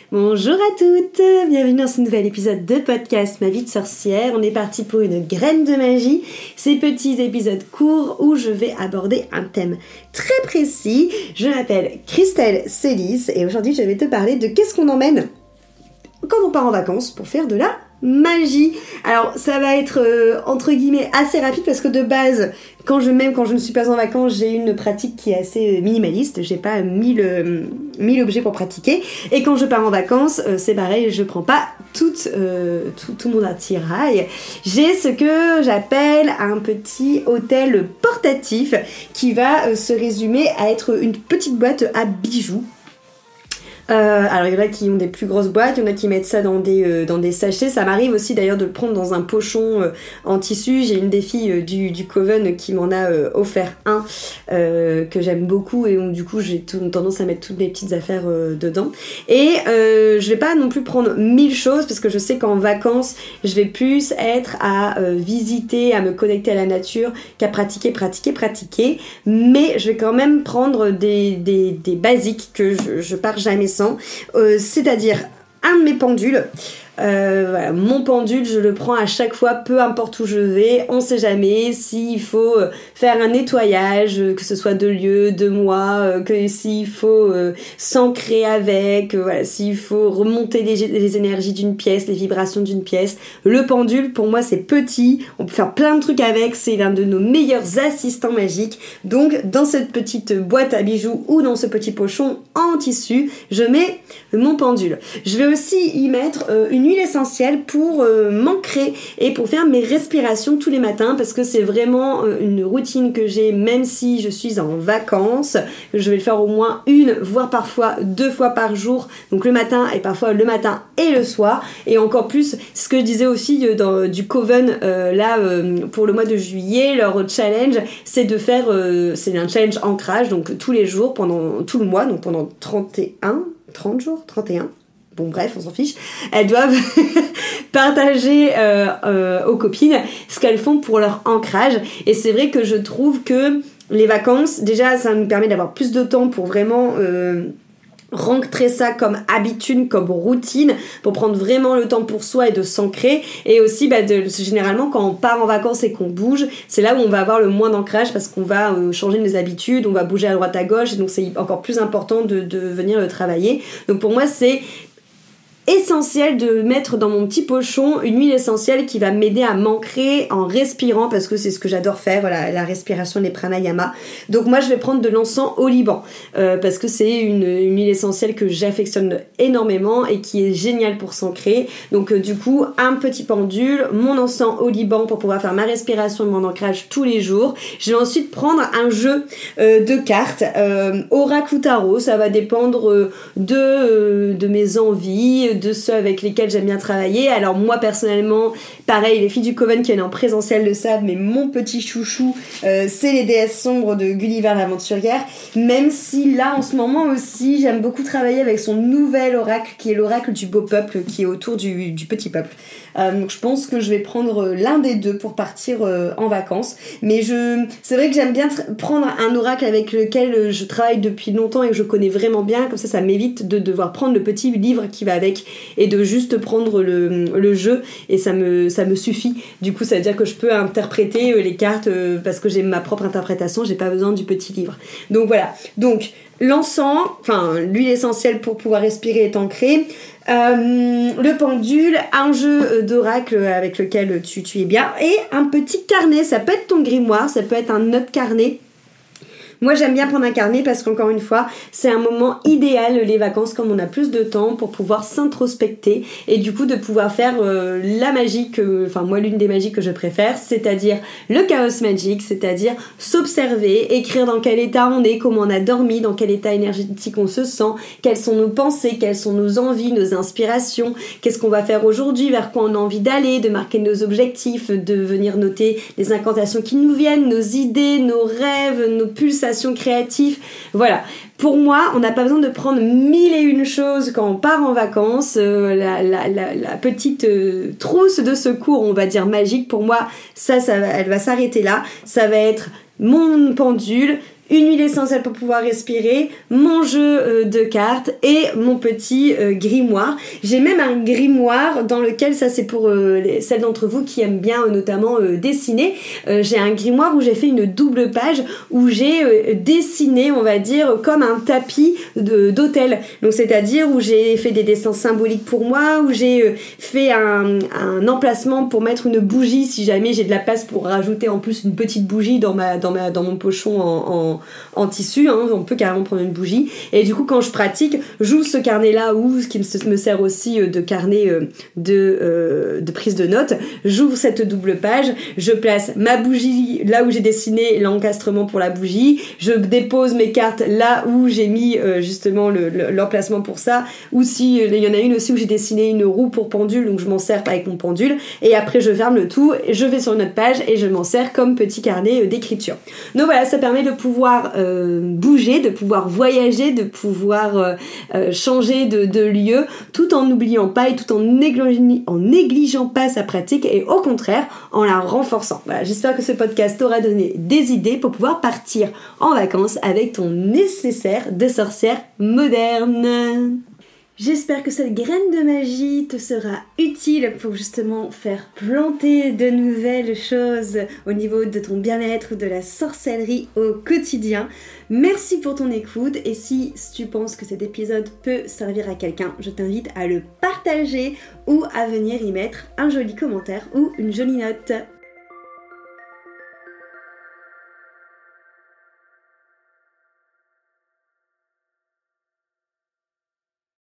Bonjour à toutes, bienvenue dans ce nouvel épisode de podcast Ma vie de sorcière. On est parti pour une graine de magie, ces petits épisodes courts où je vais aborder un thème très précis. Je m'appelle Christelle Célis et aujourd'hui je vais te parler de qu'est-ce qu'on emmène quand on part en vacances pour faire de la magie. Alors ça va être entre guillemets assez rapide parce que de base quand je ne suis pas en vacances, j'ai une pratique qui est assez minimaliste, j'ai pas 1000 objets pour pratiquer, et quand je pars en vacances, c'est pareil, je prends pas tout mon attirail. J'ai ce que j'appelle un petit hôtel portatif qui va se résumer à être une petite boîte à bijoux. Alors il y en a qui ont des plus grosses boîtes, il y en a qui mettent ça dans des sachets. Ça m'arrive aussi d'ailleurs de le prendre dans un pochon en tissu. J'ai une des filles du Coven qui m'en a offert un que j'aime beaucoup et où du coup j'ai tendance à mettre toutes mes petites affaires dedans. Et je vais pas non plus prendre 1000 choses parce que je sais qu'en vacances je vais plus être à visiter, à me connecter à la nature qu'à pratiquer. Mais je vais quand même prendre des basiques que je pars jamais sans. C'est-à-dire un de mes pendules. Voilà, mon pendule, je le prends à chaque fois, peu importe où je vais. On sait jamais s'il faut faire un nettoyage, que ce soit de lieu, de moi, que s'il faut s'ancrer avec, voilà, s'il faut remonter les énergies d'une pièce, les vibrations d'une pièce. Le pendule, pour moi, c'est petit. On peut faire plein de trucs avec. C'est l'un de nos meilleurs assistants magiques. Donc, dans cette petite boîte à bijoux ou dans ce petit pochon en tissu, je mets mon pendule. Je vais aussi y mettre une huile essentielle pour m'ancrer et pour faire mes respirations tous les matins parce que c'est vraiment une routine que j'ai même si je suis en vacances. Je vais le faire au moins une voire parfois 2 fois par jour, donc le matin et parfois le matin et le soir, et encore plus ce que je disais aussi du Coven pour le mois de juillet. Leur challenge c'est de faire c'est un challenge ancrage, donc tous les jours pendant tout le mois, donc pendant 30 jours, 31. Bon bref, on s'en fiche. Elles doivent partager aux copines ce qu'elles font pour leur ancrage. Et c'est vrai que je trouve que les vacances, déjà ça nous permet d'avoir plus de temps pour vraiment rentrer ça comme habitude, comme routine, pour prendre vraiment le temps pour soi et de s'ancrer. Et aussi généralement quand on part en vacances et qu'on bouge, c'est là où on va avoir le moins d'ancrage parce qu'on va changer nos habitudes, on va bouger à droite à gauche, et donc c'est encore plus important de venir le travailler. Donc pour moi c'est essentiel de mettre dans mon petit pochon une huile essentielle qui va m'aider à m'ancrer en respirant, parce que c'est ce que j'adore faire, voilà, la respiration, les pranayama. Donc moi je vais prendre de l'encens au Liban parce que c'est une huile essentielle que j'affectionne énormément et qui est géniale pour s'ancrer. Donc du coup un petit pendule, mon encens au Liban pour pouvoir faire ma respiration et mon ancrage tous les jours. Je vais ensuite prendre un jeu de cartes oracle ou tarot, ça va dépendre de mes envies, de ceux avec lesquels j'aime bien travailler. Alors moi personnellement, pareil, les filles du Coven qui viennent en présentiel le savent, mais mon petit chouchou c'est les déesses sombres de Gulliver l'aventurière, même si là en ce moment aussi j'aime beaucoup travailler avec son nouvel oracle qui est l'oracle du beau peuple, qui est autour du petit peuple. Donc je pense que je vais prendre l'un des deux pour partir en vacances, mais c'est vrai que j'aime bien prendre un oracle avec lequel je travaille depuis longtemps et que je connais vraiment bien, comme ça m'évite de devoir prendre le petit livre qui va avec et de juste prendre le jeu, et ça me suffit. Du coup ça veut dire que je peux interpréter les cartes parce que j'ai ma propre interprétation, j'ai pas besoin du petit livre. Donc voilà, donc l'encens, enfin l'huile essentielle pour pouvoir respirer et t'ancrer, le pendule, un jeu d'oracle avec lequel tu es bien, et un petit carnet. Ça peut être ton grimoire, ça peut être un autre carnet. Moi j'aime bien prendre un carnet parce qu'encore une fois c'est un moment idéal, les vacances, comme on a plus de temps pour pouvoir s'introspecter et du coup de pouvoir faire la magie moi l'une des magies que je préfère, c'est-à-dire le chaos magique, c'est-à-dire s'observer, écrire dans quel état on est, comment on a dormi, dans quel état énergétique on se sent, quelles sont nos pensées, quelles sont nos envies, nos inspirations, qu'est-ce qu'on va faire aujourd'hui, vers quoi on a envie d'aller, de marquer nos objectifs, de venir noter les incantations qui nous viennent, nos idées, nos rêves, nos pulsations créatifs. Voilà, pour moi on n'a pas besoin de prendre 1001 choses quand on part en vacances. La petite trousse de secours, on va dire magique, pour moi elle va s'arrêter là. Ça va être mon pendule, une huile essentielle pour pouvoir respirer, mon jeu de cartes et mon petit grimoire. J'ai même un grimoire dans lequel, ça c'est pour celles d'entre vous qui aiment bien notamment dessiner, j'ai un grimoire où j'ai fait une double page où j'ai dessiné, on va dire, comme un tapis d'hôtel. Donc c'est-à-dire où j'ai fait des dessins symboliques pour moi, où j'ai fait un emplacement pour mettre une bougie si jamais j'ai de la place pour rajouter en plus une petite bougie dans mon pochon en tissu, hein, on peut carrément prendre une bougie. Et du coup, quand je pratique, j'ouvre ce carnet-là, ou ce qui me sert aussi de carnet de prise de notes. J'ouvre cette double page, je place ma bougie là où j'ai dessiné l'encastrement pour la bougie, je dépose mes cartes là où j'ai mis justement l'emplacement pour ça, ou si il y en a une aussi où j'ai dessiné une roue pour pendule, donc je m'en sers avec mon pendule, et après je ferme le tout, je vais sur une autre page et je m'en sers comme petit carnet d'écriture. Donc voilà, ça permet de pouvoir bouger, de pouvoir voyager, de pouvoir changer de lieu, tout en n'oubliant pas et tout en négligeant pas sa pratique, et au contraire en la renforçant. Voilà, j'espère que ce podcast t'aura donné des idées pour pouvoir partir en vacances avec ton nécessaire de sorcière moderne. J'espère que cette graine de magie te sera utile pour justement faire planter de nouvelles choses au niveau de ton bien-être, de la sorcellerie au quotidien. Merci pour ton écoute, et si tu penses que cet épisode peut servir à quelqu'un, je t'invite à le partager ou à venir y mettre un joli commentaire ou une jolie note.